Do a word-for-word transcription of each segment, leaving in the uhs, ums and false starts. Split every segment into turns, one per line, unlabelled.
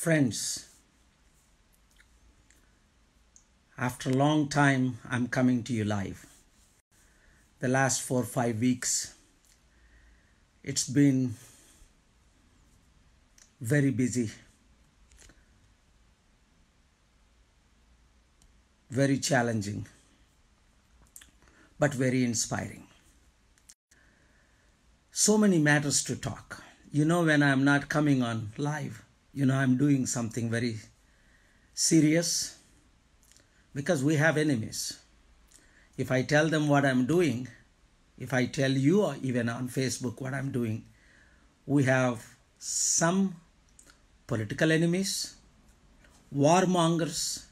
Friends, after a long time, I'm coming to you live. The last four or five weeks, it's been very busy, very challenging, but very inspiring. So many matters to talk. You know, when I'm not coming on live, you know, I'm doing something very serious because we have enemies. If I tell them what I'm doing, if I tell you or even on Facebook what I'm doing, we have some political enemies, warmongers,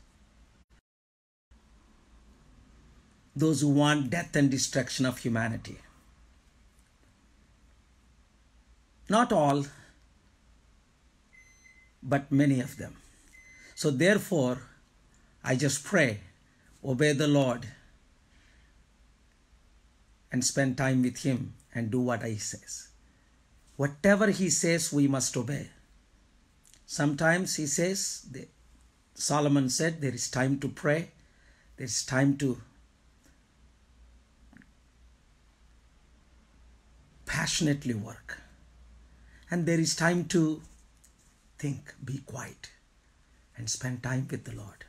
those who want death and destruction of humanity. Not all, but many of them. So therefore, I just pray, obey the Lord, and spend time with Him and do what He says. Whatever He says, we must obey. Sometimes He says, Solomon said, there is time to pray, there is time to passionately work, and there is time to think, be quiet, and spend time with the Lord.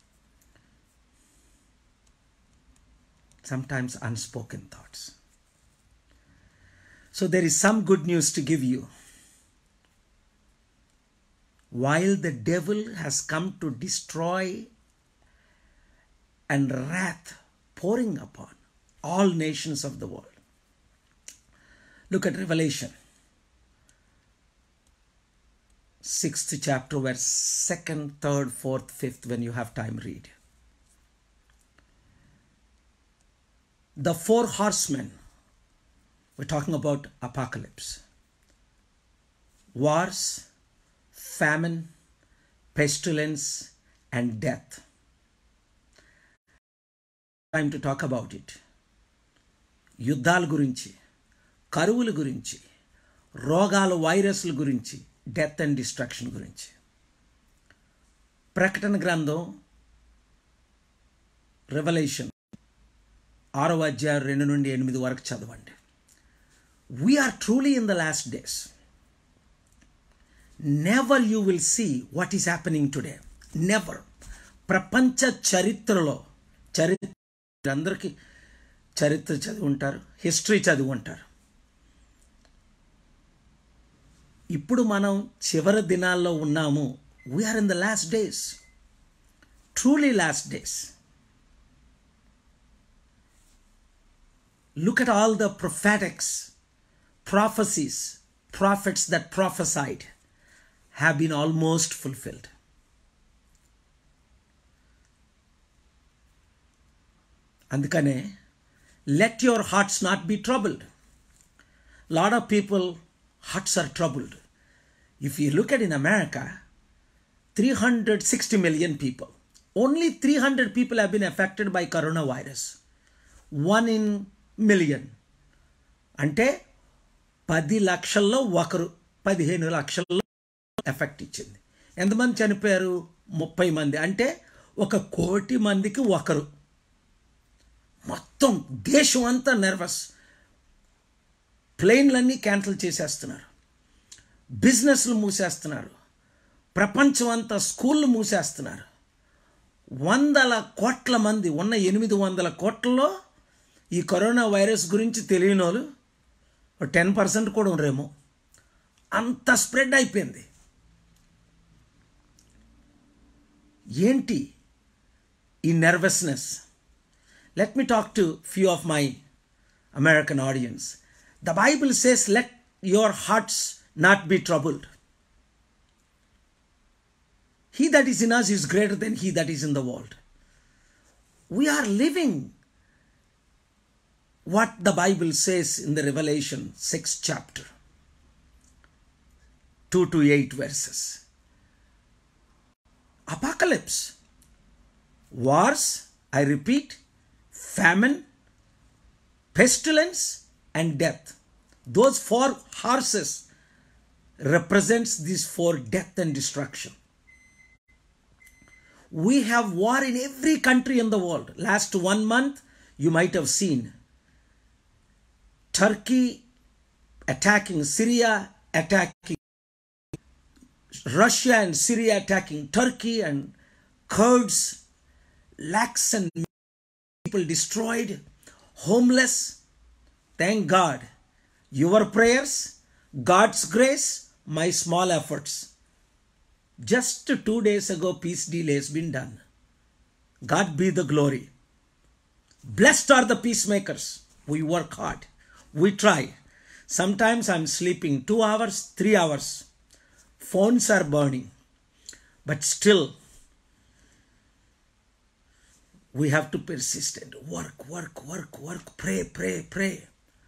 Sometimes unspoken thoughts. So there is some good news to give you. While the devil has come to destroy and wrath pouring upon all nations of the world. Look at Revelation, sixth chapter, verse second, third, fourth, fifth, when you have time, read. The four horsemen, we're talking about apocalypse. Wars, famine, pestilence, and death. Time to talk about it. యుద్ధాల గురించి, కరువుల గురించి, రోగాల వైరస్ల గురించి, death and destruction గురించి. ప్రకటన గ్రంథం, revolution ఆరో అధ్యాయం రెండు నుండి ఎనిమిది వరకు చదవండి. We are truly in the last days. Never you will see what is happening today. Never. ప్రపంచ చరిత్రలో, చరిత్ర అందరికీ చరిత్ర చదివి ఉంటారు, హిస్టరీ చదివి ఉంటారు. ఇప్పుడు మనం చివరి దినాల్లో ఉన్నాము. We are in the last days. Truly last days. Look at all the prophetics, prophecies, prophets that prophesied have been almost fulfilled. Andukane, let your hearts not be troubled. Lot of people, hearts are troubled. If you look at in America, three hundred sixty million people, only three hundred people have been affected by coronavirus. One in million. అంటే పది లక్షల్లో ఒకరు, పదిహేను లక్షల్లో effect ఇచ్చింది. ఎంతమంది చనిపోయారు? ముప్పై మంది. అంటే ఒక కోటి మందికి ఒకరు. మొత్తం దేశం అంతా నర్వస్. ప్లేన్లన్నీ క్యాన్సిల్ చేసేస్తున్నారు, బిజినెస్లు మూసేస్తున్నారు, ప్రపంచం అంతా స్కూళ్ళు మూసేస్తున్నారు. వందల కోట్ల మంది ఉన్న ఎనిమిది వందల కోట్లలో ఈ కరోనా వైరస్ గురించి తెలియని వాళ్ళు టెన్ పర్సెంట్ కూడా ఉండరేమో. అంత స్ప్రెడ్ అయిపోయింది. ఏంటి ఈ nervousness? Let me talk to few of my American audience. The Bible says, let your hearts not be troubled. He that is in us is greater than he that is in the world. We are living what the Bible says in the Revelation sixth chapter, two to eight verses. Apocalypse, wars, I repeat, famine, pestilence, and death. Those four horses represents these four, death and destruction. We have war in every country in the world. Last one month, you might have seen Turkey attacking Syria, attacking Russia and Syria attacking Turkey, and Kurds, lakhs and people destroyed, homeless. Thank God. Your prayers, God's grace, my small efforts. Just two days ago, peace deal has been done. God be the glory. Blessed are the peacemakers. We work hard. We try. Sometimes I'm sleeping two hours, three hours. Phones are burning. But still, we have to persist and work, work, work, work, pray, pray, pray.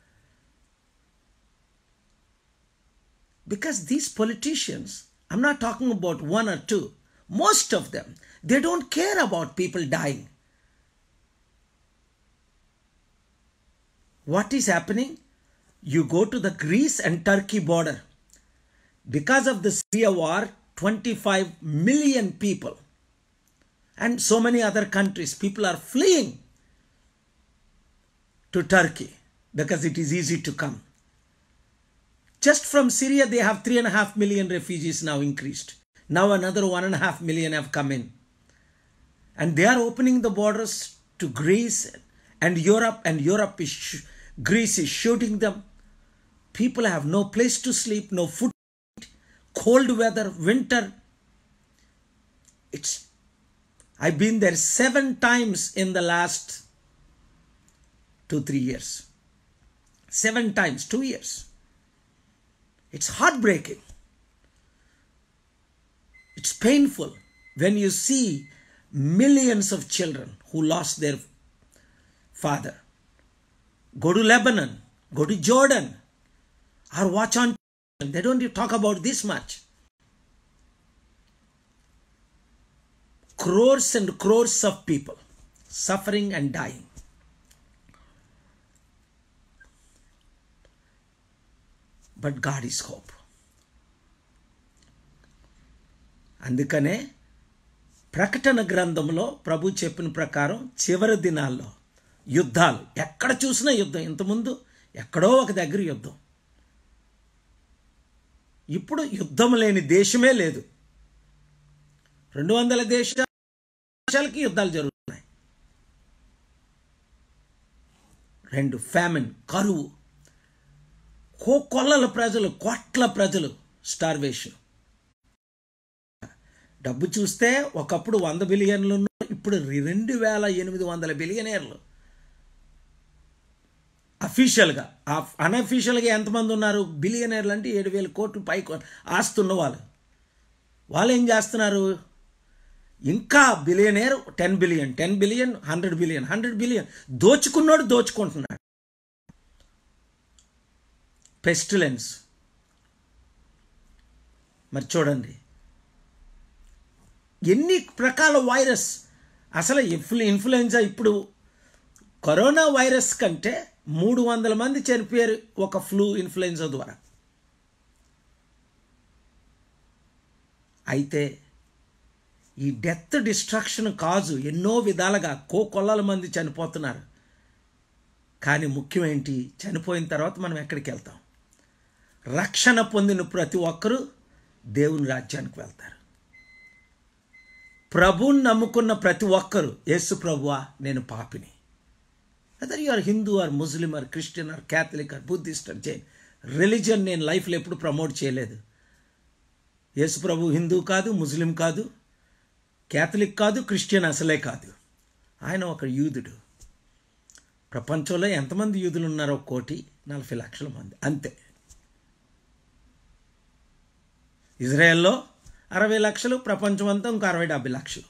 Because these politicians, I'm not talking about one or two, most of them, they don't care about people dying. What is happening? You go to the Greece and Turkey border. Because of the Syria war, twenty-five million people and so many other countries, people are fleeing to Turkey because it is easy to come. Just from Syria, they have three and a half million refugees now increased. Now another one and a half million have come in. And they are opening the borders to Greece and Europe, and Europe is, Greece is shooting them. People have no place to sleep, no food, cold weather, winter. It's, I've been there seven times in the last two, three years. Seven times, two years. It's heartbreaking. It's painful when you see millions of children who lost their father. Go to Lebanon, go to Jordan, or watch on. They don't even talk about this much. Crores and crores of people suffering and dying. But God is hope. అందుకనే ప్రకటన గ్రంథంలో ప్రభు చెప్పిన ప్రకారం చివరి దినాల్లో యుద్ధాలు, ఎక్కడ చూసినా యుద్ధం. ఇంతకుముందు ఎక్కడో ఒక దగ్గర యుద్ధం. ఇప్పుడు యుద్ధం లేని దేశమే లేదు. రెండు వందల దేశాలకి యుద్ధాలు జరుగుతున్నాయి. రెండు ఫ్యామిన్, కరువు, కోకొల్లల ప్రజలు, కోట్ల ప్రజలు స్టార్వేషన్. డబ్బు చూస్తే ఒకప్పుడు వంద బిలియన్లు, ఇప్పుడు రెండు వేల ఎనిమిది వందల బిలియనీర్లు. అఫీషియల్గా, అన్అఫీషియల్గా ఎంతమంది ఉన్నారు బిలియనీర్లు అంటే ఏడు వేల కోట్లు పై ఆస్తున్న వాళ్ళు. వాళ్ళు ఏం చేస్తున్నారు? ఇంకా billionaire ten billion ten billion hundred billion hundred billion దోచుకున్నాడు దోచుకుంటున్నాడు. పెస్టిలెన్స్ మరి చూడండి, ఎన్ని రకాల వైరస్. అసలు ఇన్ఫ్లు ఇన్ఫ్లుయెన్జా ఇప్పుడు కరోనా వైరస్ కంటే మూడు వందల మంది చనిపోయారు ఒక ఫ్లూ ఇన్ఫ్లుయెన్జా ద్వారా. అయితే ఈ డెత్ డిస్ట్రక్షన్ కాజు ఎన్నో విధాలుగా కోకొల్లల మంది చనిపోతున్నారు. కానీ ముఖ్యం ఏంటి? చనిపోయిన తర్వాత మనం ఎక్కడికి వెళ్తాం? రక్షణ పొందిన ప్రతి ఒక్కరూ దేవుని రాజ్యానికి వెళ్తారు. ప్రభువుని నమ్ముకున్న ప్రతి ఒక్కరు, యేసు ప్రభువా నేను పాపిని, other you are Hindu or Muslim or Christian or Catholic or Buddhist or Jain, religion నేను లైఫ్లో ఎప్పుడు ప్రమోట్ చేయలేదు. యేసు ప్రభు హిందూ కాదు, ముస్లిం కాదు, క్యాథలిక్ కాదు, క్రిస్టియన్ అసలే కాదు. ఆయన ఒక యూదుడు. ప్రపంచంలో ఎంతమంది యూదులు ఉన్నారో కోటి నలభై లక్షల మంది అంతే. ఇజ్రాయెల్లో అరవై లక్షలు, ప్రపంచం అంతా ఇంకో అరవై డెబ్బై లక్షలు.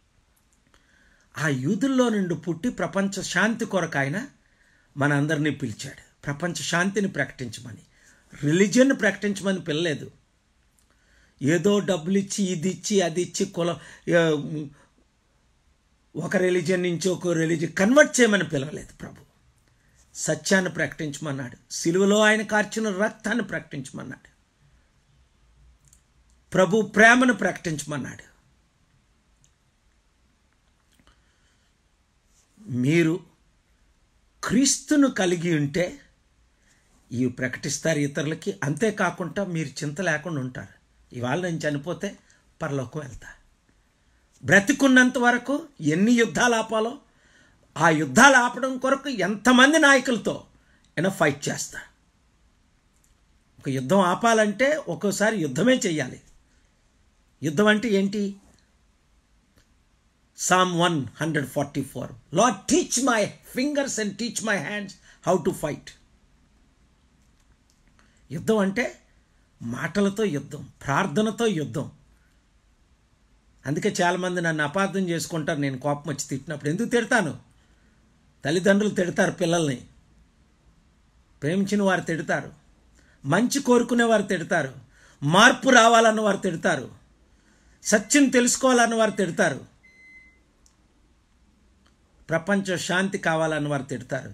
ఆ యూదుల్లో నుండి పుట్టి ప్రపంచ శాంతి కొరకు ఆయన మన అందరినీ పిలిచాడు. ప్రపంచ శాంతిని ప్రకటించమని, రిలీజియన్ ప్రకటించమని పిలలేదు. ఏదో డబ్బులు ఇచ్చి, ఇది ఇచ్చి, అది ఇచ్చి, కుల ఒక రిలీజియన్ నుంచి ఒక రిలీజియన్ కన్వర్ట్ చేయమని పిలవలేదు ప్రభు. సత్యాన్ని ప్రకటించమన్నాడు. సిలువలో ఆయన కార్చిన రక్తాన్ని ప్రకటించమన్నాడు. ప్రభు ప్రేమను ప్రకటించమన్నాడు. మీరు క్రీస్తును కలిగి ఉంటే ఇవి ప్రకటిస్తారు ఇతరులకి. అంతేకాకుండా మీరు చింత లేకుండా ఉంటారు. ఇవాళ నేను చనిపోతే పరలోకం వెళ్తా. బ్రతికున్నంత వరకు ఎన్ని యుద్ధాలు ఆపాలో ఆ యుద్ధాలు ఆపడం కొరకు ఎంతమంది నాయకులతో అయినా ఫైట్ చేస్తా. ఒక యుద్ధం ఆపాలంటే ఒక్కోసారి యుద్ధమే చెయ్యాలి. యుద్ధం అంటే ఏంటి? Psalm one forty-four. Lord, teach my fingers and teach my hands how to fight. యుద్ధం అంటే మాటలతో యుద్ధం, ప్రార్థనతో యుద్ధం. అందుకే చాలామంది నన్ను అపార్థం చేసుకుంటారు. నేను కోపం వచ్చి తిట్టినప్పుడు ఎందుకు తిడతాను? తల్లిదండ్రులు తిడతారు పిల్లల్ని, ప్రేమించిన వారు తిడతారు, మంచి కోరుకునే వారు తిడతారు, మార్పు రావాలన్న వారు తిడతారు, సత్యం తెలుసుకోవాలన్న వారు తిడతారు, ప్రపంచ శాంతి కావాలన్న వారు తిడతారు,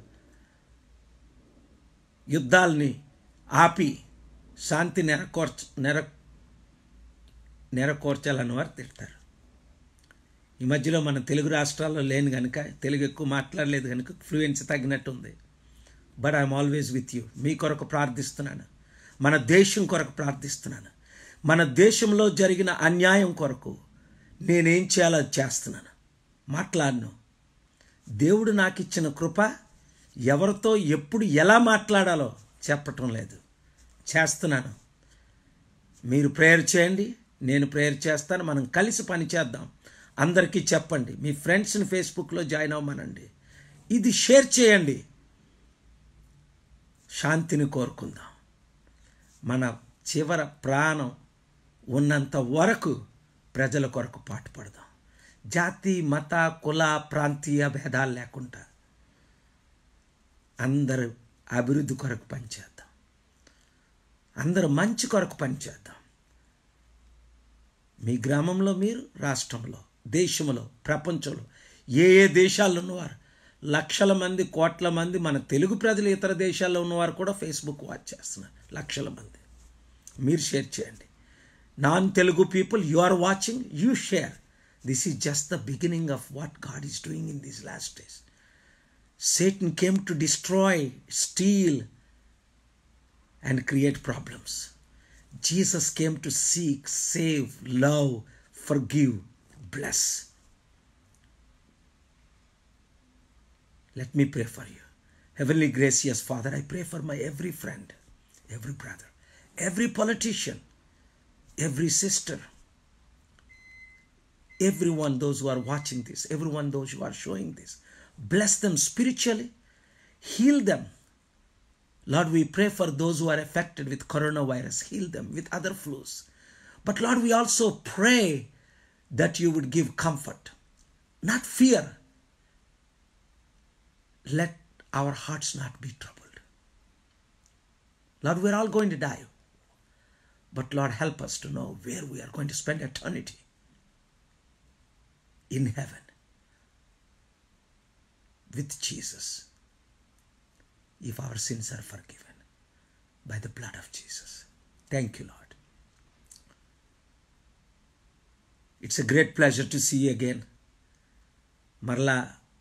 యుద్ధాలని ఆపి శాంతి నెరకోర్చ నెర నెరకోర్చాలన్న వారు తిడతారు. ఈ మధ్యలో మన తెలుగు రాష్ట్రాల్లో లేను కనుక, తెలుగు ఎక్కువ మాట్లాడలేదు కనుక ఫ్లూయెన్సీ తగ్గినట్టు ఉంది. But I'm always with you. మీ కొరకు ప్రార్థిస్తున్నాను, మన దేశం కొరకు ప్రార్థిస్తున్నాను, మన దేశంలో జరిగిన అన్యాయం కొరకు నేనేం చేయాలో చేస్తున్నాను. మాట్లాడను. దేవుడు నాకు ఇచ్చిన కృప ఎవరితో ఎప్పుడు ఎలా మాట్లాడాలో చెప్పటం లేదు, చేస్తున్నాను. మీరు ప్రేయర్ చేయండి, నేను ప్రేయర్ చేస్తాను. మనం కలిసి పని చేద్దాం. అందరికీ చెప్పండి, మీ ఫ్రెండ్స్ని ఫేస్బుక్లో జాయిన్ అవ్వమనండి, ఇది షేర్ చేయండి. శాంతిని కోరుకుందాం. మన చివర ప్రాణం ఉన్నంత వరకు ప్రజల కొరకు పాటుపడదాం. జాతి, మత, కుల, ప్రాంతీయ భేదాలు లేకుండా అందరూ అభివృద్ధి కొరకు పనిచేద్దాం. అందరూ మంచి కొరకు పనిచేద్దాం. మీ గ్రామంలో మీరు, రాష్ట్రంలో, దేశంలో, ప్రపంచంలో ఏ ఏ దేశాల్లో ఉన్నవారు, లక్షల మంది, కోట్ల మంది మన తెలుగు ప్రజలు ఇతర దేశాల్లో ఉన్నవారు కూడా ఫేస్బుక్ వాచ్ చేస్తున్నారు. లక్షల మంది. మీరు షేర్ చేయండి. Non Telugu people, you are watching, you share. This is just the beginning of what God is doing in these last days. Satan came to destroy, steal, and create problems. Jesus came to seek, save, love, forgive, bless. Let me pray for you. Heavenly gracious Father, I pray for my every friend, every brother, every politician, every sister, everyone, those who are watching this, everyone, those who are showing this. Bless them spiritually, heal them. Lord, we pray for those who are affected with coronavirus, heal them with other flus. But Lord, we also pray that you would give comfort, not fear. Let our hearts not be troubled. Lord, we're all going to die. But Lord, help us to know where we are going to spend eternity. In heaven. With Jesus, if our sins are forgiven by the blood of Jesus. Thank you, Lord. It's a great pleasure to see you again. Marla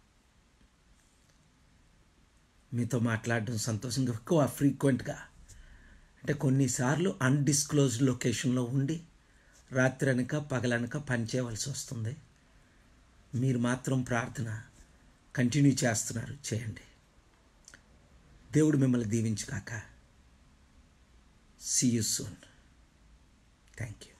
మీతో మాట్లాడడం సంతోషంగా, ఎక్కువ ఫ్రీక్వెంట్గా. అంటే కొన్నిసార్లు undisclosed లొకేషన్లో ఉండి రాత్రి అనక పగలనక పనిచేయవలసి వస్తుంది. మీరు మాత్రం ప్రార్థన కంటిన్యూ చేస్తున్నారు, చేయండి. దేవుడు మిమ్మల్ని దీవించుగాక. See you soon. Thank you.